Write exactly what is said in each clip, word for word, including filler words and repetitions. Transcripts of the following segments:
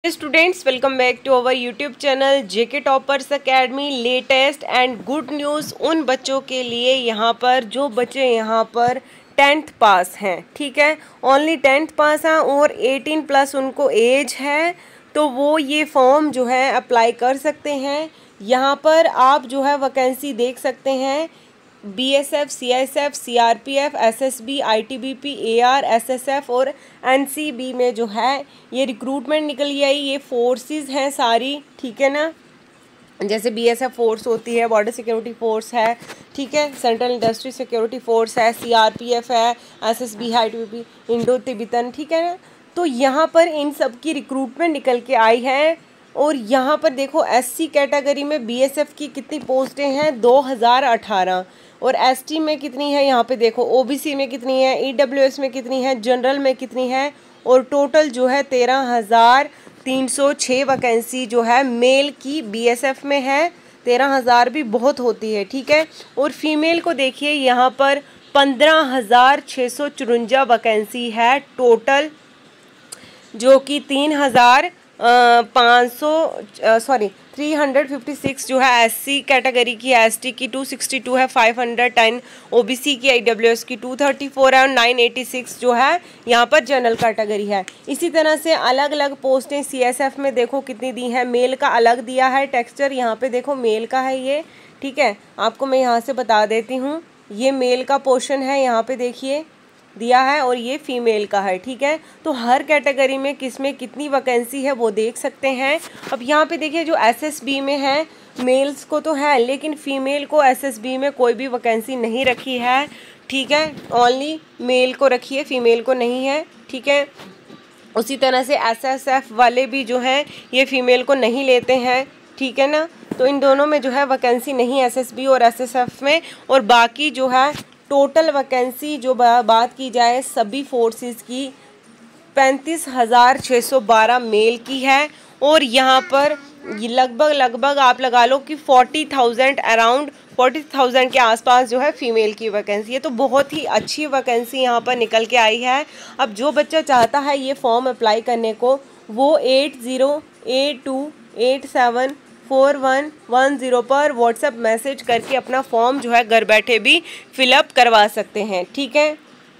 Students, welcome back to our YouTube channel JK Toppers Academy. Latest and good news उन बच्चों के लिए यहाँ पर जो बच्चे यहाँ पर टेंथ पास हैं, ठीक है, ओनली टेंथ पास हैं और एटीन प्लस उनको एज है, तो वो ये फॉर्म जो है अप्लाई कर सकते हैं। यहाँ पर आप जो है वैकेंसी देख सकते हैं। BSF, CISF, CRPF, SSB, ITBP, AR, SSF और एनसीबी में जो है ये रिक्रूटमेंट निकल आई। ये फोर्सेस हैं सारी, ठीक है ना। जैसे बीएसएफ फोर्स होती है, बॉर्डर सिक्योरिटी फोर्स है, ठीक है, सेंट्रल इंडस्ट्री सिक्योरिटी फोर्स है, सीआरपीएफ है, एसएसबी है, आईटीबीपी, इंडो तिब्बतन, ठीक है ना। तो यहाँ पर इन सब की रिक्रूटमेंट निकल के आई है। और यहाँ पर देखो एससी कैटेगरी में बीएसएफ की कितनी पोस्टें हैं, दो हज़ार अठारह। और एसटी में कितनी है, यहाँ पे देखो ओबीसी में कितनी है, ईडब्ल्यूएस में कितनी है, जनरल में कितनी है। और टोटल जो है तेरह हज़ार तीन सौ छः वैकेंसी जो है मेल की बीएसएफ में है। तेरह हज़ार भी बहुत होती है, ठीक है। और फीमेल को देखिए यहाँ पर पंद्रह हज़ार छः सौ चुरंजा वैकेंसी है टोटल, जो कि तीन हज़ार पाँच सौ sorry three hundred fifty six जो है एससी कैटेगरी की, एसटी की टू सिक्सटी टू है, फाइव हंड्रेड टेन ओबीसी की, ईडब्ल्यूएस की टू थर्टी फोर है और नाइन एटी सिक्स जो है यहाँ पर जनरल कैटेगरी है। इसी तरह से अलग अलग पोस्टें सीएसएफ में देखो कितनी दी हैं। मेल का अलग दिया है टेक्सचर, यहाँ पे देखो मेल का है ये, ठीक है। आपको मैं यहाँ से बता देती हूँ, ये मेल का पोर्शन है, यहाँ पे देखिए दिया है, और ये फीमेल का है, ठीक है। तो हर कैटेगरी में किस में कितनी वैकेंसी है वो देख सकते हैं। अब यहाँ पे देखिए जो एसएसबी में है, मेल्स को तो है लेकिन फीमेल को एसएसबी में कोई भी वैकेंसी नहीं रखी है, ठीक है। ओनली मेल को रखी है, फीमेल को नहीं है, ठीक है। उसी तरह से एसएसएफ वाले भी जो हैं ये फीमेल को नहीं लेते हैं, ठीक है ना। तो इन दोनों में जो है वैकेंसी नहीं एसएसबी और एसएसएफ में। और बाकी जो है टोटल वैकेंसी जो बात की जाए सभी फोर्सेस की पैंतीस हज़ार छः सौ बारह मेल की है। और यहाँ पर लगभग लगभग आप लगा लो कि forty thousand around forty thousand के आसपास जो है फीमेल की वैकेंसी है। तो बहुत ही अच्छी वैकेंसी यहाँ पर निकल के आई है। अब जो बच्चा चाहता है ये फॉर्म अप्लाई करने को, वो eight zero eight two eight seven four one one zero पर व्हाट्सएप मैसेज करके अपना फॉर्म जो है घर बैठे भी फिलअप करवा सकते हैं, ठीक है।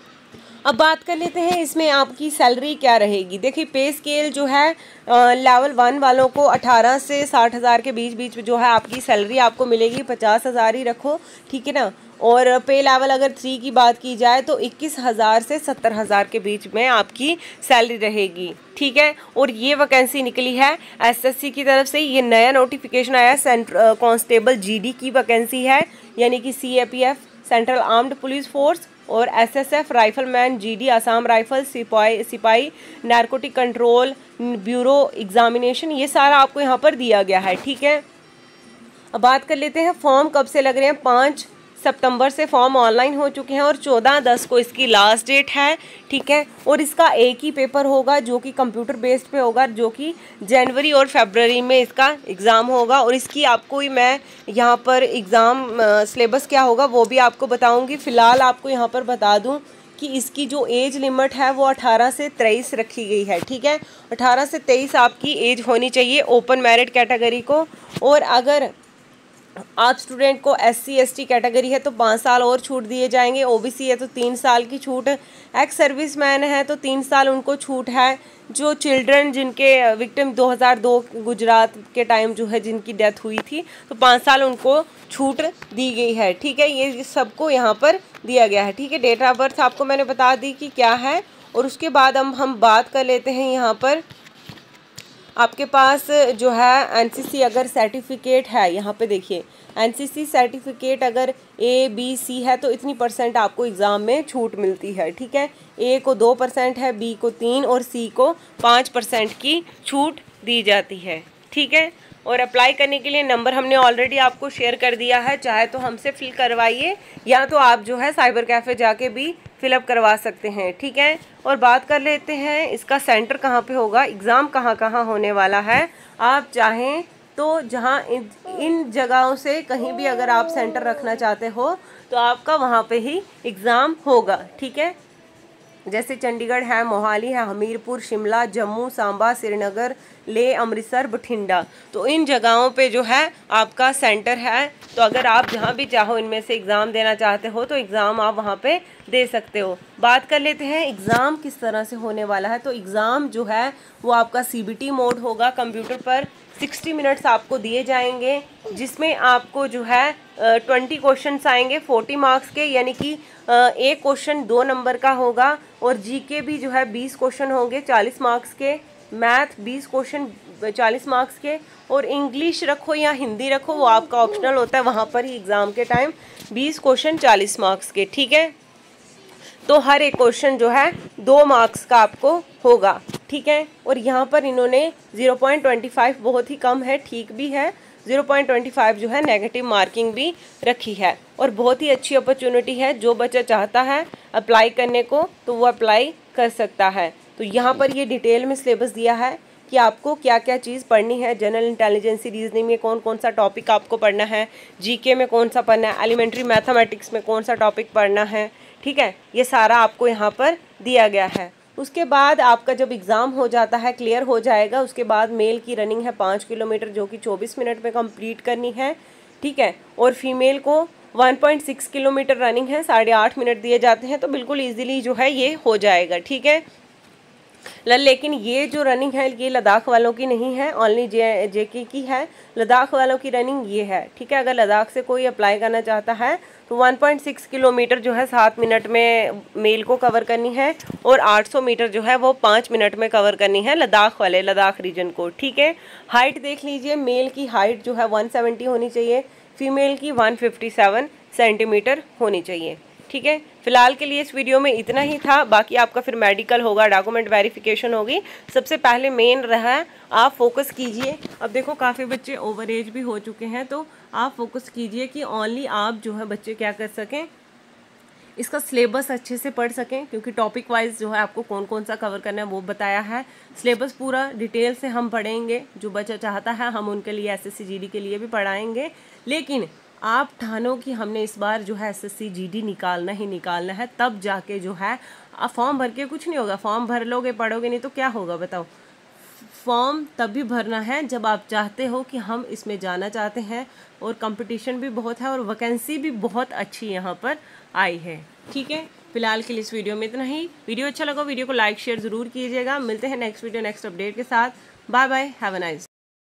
अब बात कर लेते हैं इसमें आपकी सैलरी क्या रहेगी। देखिए पे स्केल जो है लेवल वन वालों को अठारह से साठ हज़ार के बीच बीच जो है आपकी सैलरी आपको मिलेगी, पचास हज़ार ही रखो, ठीक है ना। और पे लेवल अगर थ्री की बात की जाए तो इक्कीस हज़ार से सत्तर हज़ार के बीच में आपकी सैलरी रहेगी, ठीक है। और ये वैकेंसी निकली है एसएससी की तरफ से, ये नया नोटिफिकेशन आया, सेंट्रल कांस्टेबल जीडी की वैकेंसी है, यानी कि CAPF central armed police force, और SSF rifleman GD Assam rifle, सिपाही सिपाही नारकोटिक कंट्रोल ब्यूरो एग्जामिनेशन, ये सारा आपको यहाँ पर दिया गया है, ठीक है। अब बात कर लेते हैं फॉर्म कब से लग रहे हैं। पाँच सितंबर से फॉर्म ऑनलाइन हो चुके हैं और चौदह दस को इसकी लास्ट डेट है, ठीक है। और इसका एक ही पेपर होगा जो कि कंप्यूटर बेस्ड पे होगा, जो कि जनवरी और फरवरी में इसका एग्ज़ाम होगा। और इसकी आपको ही मैं यहाँ पर एग्ज़ाम सिलेबस क्या होगा वो भी आपको बताऊँगी। फ़िलहाल आपको यहाँ पर बता दूँ कि इसकी जो एज लिमिट है वो अठारह से तेईस रखी गई है, ठीक है। अठारह से तेईस आपकी एज होनी चाहिए ओपन मेरिट कैटेगरी को। और अगर आप स्टूडेंट को एससी एसटी कैटेगरी है तो पाँच साल और छूट दिए जाएंगे, ओबीसी है तो तीन साल की छूट, एक्स सर्विसमैन है तो तीन साल उनको छूट है। जो चिल्ड्रन जिनके विक्टिम दो हज़ार दो गुजरात के टाइम जो है जिनकी डेथ हुई थी तो पाँच साल उनको छूट दी गई है, ठीक है। ये सबको यहाँ पर दिया गया है, ठीक है। डेट ऑफ बर्थ आपको मैंने बता दी कि क्या है। और उसके बाद हम हम बात कर लेते हैं यहाँ पर आपके पास जो है एनसीसी अगर सर्टिफिकेट है, यहाँ पे देखिए एनसीसी सर्टिफिकेट अगर ए बी सी है तो इतनी परसेंट आपको एग्ज़ाम में छूट मिलती है, ठीक है। ए को दो परसेंट है, बी को तीन और सी को पाँच परसेंट की छूट दी जाती है, ठीक है। और अप्लाई करने के लिए नंबर हमने ऑलरेडी आपको शेयर कर दिया है, चाहे तो हमसे फिल करवाइए या तो आप जो है साइबर कैफ़े जाके भी फिलअप करवा सकते हैं, ठीक है। और बात कर लेते हैं इसका सेंटर कहाँ पे होगा, एग्ज़ाम कहाँ कहाँ होने वाला है। आप चाहें तो जहाँ इन, इन जगहों से कहीं भी अगर आप सेंटर रखना चाहते हो तो आपका वहाँ पे ही एग्ज़ाम होगा, ठीक है। जैसे चंडीगढ़ है, मोहाली है, हमीरपुर, शिमला, जम्मू, सांबा, श्रीनगर, ले, अमृतसर, बठिंडा। तो इन जगहों पे जो है आपका सेंटर है। तो अगर आप जहाँ भी चाहो इनमें से एग्ज़ाम देना चाहते हो तो एग्ज़ाम आप वहाँ पे दे सकते हो। बात कर लेते हैं एग्ज़ाम किस तरह से होने वाला है। तो एग्ज़ाम जो है वो आपका सी बी टी मोड होगा। कंप्यूटर पर सिक्सटी मिनट्स आपको दिए जाएंगे, जिसमें आपको जो है ट्वेंटी क्वेश्चंस आएंगे फोर्टी मार्क्स के, यानी कि एक क्वेश्चन दो नंबर का होगा। और जी के भी जो है बीस क्वेश्चन होंगे चालीस मार्क्स के, मैथ बीस क्वेश्चन चालीस मार्क्स के, और इंग्लिश रखो या हिंदी रखो वो आपका ऑप्शनल होता है, वहाँ पर ही एग्ज़ाम के टाइम बीस क्वेश्चन चालीस मार्क्स के। ठीक है, तो हर एक क्वेश्चन जो है दो मार्क्स का आपको होगा। ठीक है, और यहाँ पर इन्होंने ज़ीरो पॉइंट ट्वेंटी फाइव बहुत ही कम है, ठीक भी है, ज़ीरो पॉइंट ट्वेंटी फाइव जो है नेगेटिव मार्किंग भी रखी है। और बहुत ही अच्छी अपॉर्चुनिटी है, जो बच्चा चाहता है अप्लाई करने को तो वो अप्लाई कर सकता है। तो यहाँ पर ये डिटेल में सिलेबस दिया है कि आपको क्या क्या चीज़ पढ़नी है। जनरल इंटेलिजेंसी रीजनिंग में कौन कौन सा टॉपिक आपको पढ़ना है, जीके में कौन सा पढ़ना है, एलिमेंट्री मैथमेटिक्स में कौन सा टॉपिक पढ़ना है। ठीक है, ये सारा आपको यहाँ पर दिया गया है। उसके बाद आपका जब एग्ज़ाम हो जाता है, क्लियर हो जाएगा, उसके बाद मेल की रनिंग है पाँच किलोमीटर जो कि चौबीस मिनट में कंप्लीट करनी है। ठीक है, और फीमेल को one point six kilometre running है, साढ़े आठ मिनट दिए जाते हैं, तो बिल्कुल ईजिली जो है ये हो जाएगा। ठीक है, लेकिन ये जो रनिंग है ये लद्दाख वालों की नहीं है, ओनली जे जेके की है। लद्दाख वालों की रनिंग ये है। ठीक है, अगर लद्दाख से कोई अप्लाई करना चाहता है तो वन पॉइंट सिक्स किलोमीटर जो है सात मिनट में मेल को कवर करनी है, और आठ सौ मीटर जो है वो पाँच मिनट में कवर करनी है लद्दाख वाले लद्दाख रीजन को। ठीक है, हाइट देख लीजिए, मेल की हाइट जो है वन सेवेंटी होनी चाहिए, फीमेल की वन फिफ्टी सेवन सेंटीमीटर होनी चाहिए। ठीक है, फिलहाल के लिए इस वीडियो में इतना ही था। बाकी आपका फिर मेडिकल होगा, डॉक्यूमेंट वेरिफिकेशन होगी। सबसे पहले मेन रहा है आप फोकस कीजिए। अब देखो काफ़ी बच्चे ओवर एज भी हो चुके हैं, तो आप फोकस कीजिए कि ओनली आप जो है बच्चे क्या कर सकें, इसका सिलेबस अच्छे से पढ़ सकें, क्योंकि टॉपिक वाइज जो है आपको कौन कौन सा कवर करना है वो बताया है। सिलेबस पूरा डिटेल से हम पढ़ेंगे, जो बच्चा चाहता है हम उनके लिए एसएससी जीडी के लिए भी पढ़ाएंगे। लेकिन आप ठानो कि हमने इस बार जो है एसएससी जीडी निकालना ही निकालना है, तब जाके जो है आप फॉर्म भर के कुछ नहीं होगा। फॉर्म भर लोगे पढ़ोगे नहीं तो क्या होगा बताओ। फॉर्म तभी भरना है जब आप चाहते हो कि हम इसमें जाना चाहते हैं, और कंपटीशन भी बहुत है और वैकेंसी भी बहुत अच्छी यहाँ पर आई है। ठीक है, फिलहाल के लिए इस वीडियो में इतना ही। वीडियो अच्छा लगा वीडियो को लाइक शेयर ज़रूर कीजिएगा। मिलते हैं नेक्स्ट वीडियो नेक्स्ट अपडेट के साथ। Bye bye, have a nice.